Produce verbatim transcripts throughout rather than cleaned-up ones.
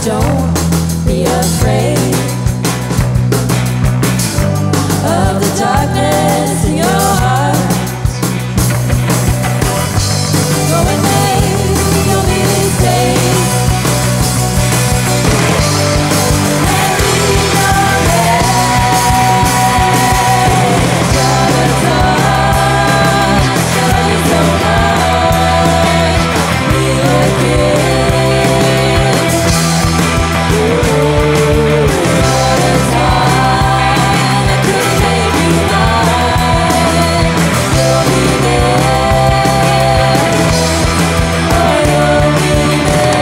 don't be afraid of the darkness in your heart. Go and make your mistakes and leave your head. Try to talk, tell you so much. Be a kid. Ooh, all the time I could make you mine. You'll be there. Oh, you'll be there.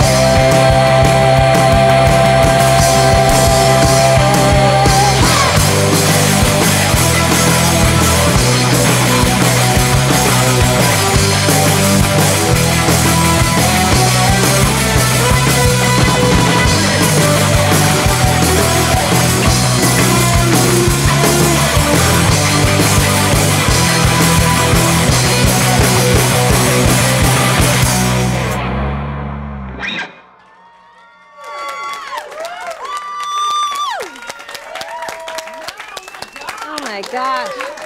Oh my gosh.